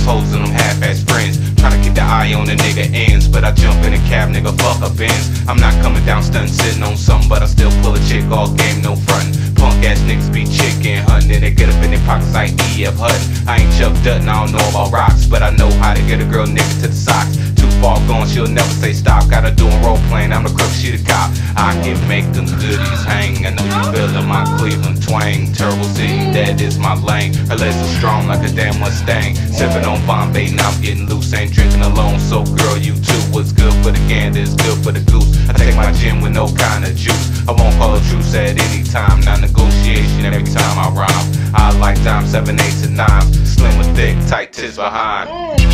half-ass hoes and them half-ass friends. Tryna keep the eye on the nigga ends, but I jump in a cab, nigga, fuck a Benz. I'm not coming down stunting, sitting on something, but I still pull a chick, all game, no frontin'. Punk ass niggas be chicken hunting, and they get up in their pockets like E.F. Hutton. I ain't Chuck Dutton, I don't know about rocks, but I know how to get a girl nigga to the socks. Too far gone, she'll never say stop. Got her doing role playing, I'm the crook, she the cop. I can make them goodies hang. I know you feelin' my Cleveland twang. Turbo City, that is my lane. Her legs are strong like a damn Mustang. Sippin' on Bombay, now I'm getting loose. Ain't drinking alone, so girl, you too. What's good for the gander is good for the goose. I take my gin with no kind of juice. I won't call a truce at any time. Not negotiation every time I rhyme. I like dime 7, 8 to 9. Slim or thick, tight tits behind.